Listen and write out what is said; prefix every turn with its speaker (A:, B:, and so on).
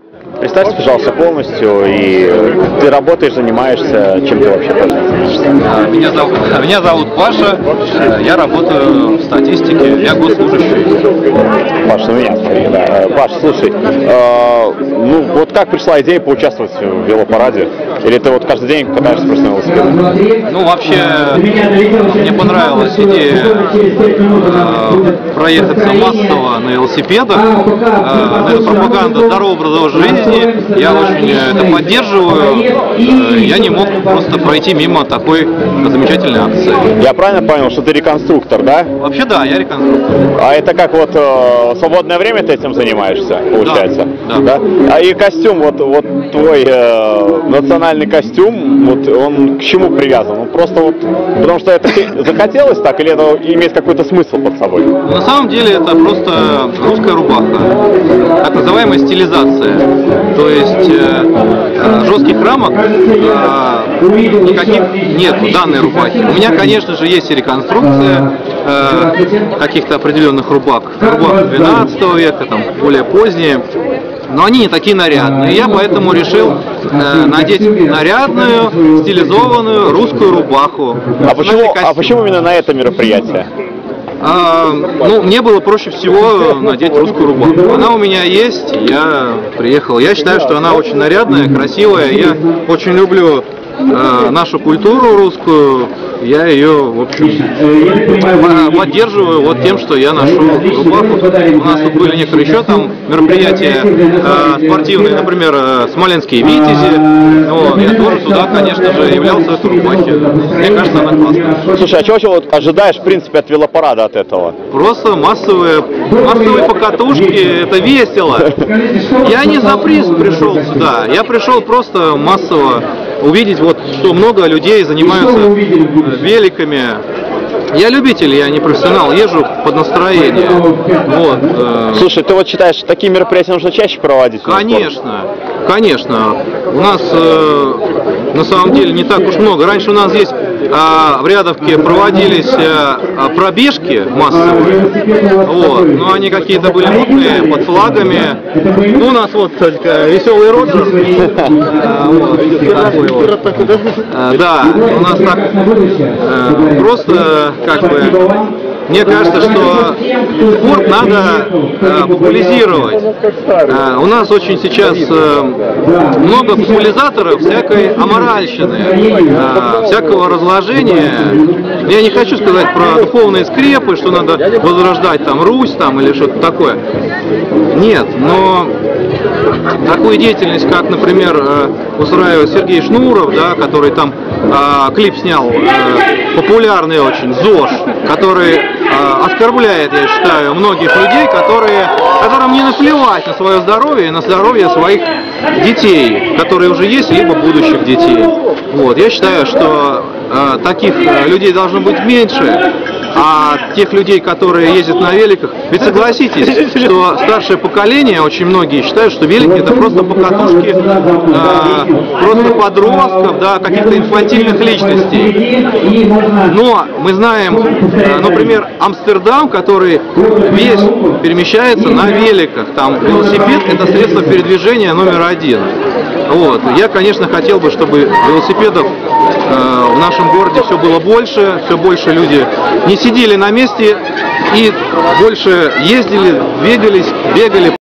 A: Представься, пожалуйста, полностью, и ты работаешь, занимаешься, чем ты вообще занимаешься?
B: Меня зовут Паша, я работаю в статистике, я госслужащий.
A: Паш, ну меня смотри, да. Паш, слушай, ну вот как пришла идея поучаствовать в велопараде? Или ты вот каждый день катаешься просто на велосипеде?
B: Ну, вообще, мне понравилась идея проехаться массово на велосипедах. Это пропаганда здорового образа жизни. Я очень это поддерживаю. Я не мог просто пройти мимо такой замечательной акции.
A: Я правильно понял, что ты реконструктор, да?
B: Вообще, да, я реконструктор.
A: А это как вот в свободное время ты этим занимаешься, получается?
B: Да.
A: А и костюм, вот твой национальный костюм, вот он к чему привязан? Он просто вот, потому что это захотелось так, или это имеет какой-то смысл под собой?
B: На самом деле это просто русская рубаха, так называемая стилизация. То есть жестких рамок никаких нет в данной рубахе. У меня, конечно же, есть и реконструкция каких-то определенных рубах 12 века, там, более поздние, но они не такие нарядные. Я поэтому решил надеть нарядную, стилизованную русскую рубаху.
A: А почему именно на это мероприятие?
B: Ну, мне было проще всего надеть русскую рубаху. Она у меня есть, я приехал. Я считаю, что она очень нарядная, красивая. Я очень люблю нашу культуру русскую. Я ее, в общем, поддерживаю вот тем, что я ношу рубаху. У нас тут были некоторые еще там мероприятия спортивные, например, смоленские витязи. Вот, я тоже туда, конечно же, являлся в этой рубахе. Мне кажется, она классная.
A: Слушай, а чего вот ожидаешь, в принципе, от велопарада, от этого?
B: Просто массовые покатушки, это весело. Я не за приз пришел сюда, я пришел просто массово увидеть, вот, что много людей занимаются великами. Я любитель, я не профессионал, езжу под настроение. Вот.
A: Слушай, ты вот считаешь, что такие мероприятия нужно чаще проводить?
B: Конечно, конечно. У нас на самом деле не так уж много. Раньше у нас здесь в Рядовке проводились пробежки массовые, вот, но они какие-то были мутные, под флагами. Ну, у нас вот только веселый Роджер. Да, у нас так просто как бы. Мне кажется, что спорт надо популяризировать. У нас очень сейчас много популяризаторов всякой аморальщины, всякого разложения. Я не хочу сказать про духовные скрепы, что надо возрождать там Русь там, или что-то такое. Нет, но такую деятельность, как, например, устраивает Сергей Шнуров, да, который там клип снял, популярный очень, ЗОЖ, который оскорбляет, я считаю, многих людей, которым не наплевать на свое здоровье и на здоровье своих детей, которые уже есть, либо будущих детей. Вот. Я считаю, что таких людей должно быть меньше, а тех людей, которые ездят на великах, ведь согласитесь, что старшее поколение, очень многие считают, что велики это просто покатушки, просто подростков, да, каких-то инфантильных личностей. Но мы знаем, например, Амстердам, который весь перемещается на великах, там велосипед это средство передвижения номер один. Вот. Я, конечно, хотел бы, чтобы велосипедов в нашем городе все было больше, все больше люди не сидели на месте и больше ездили, двигались, бегали.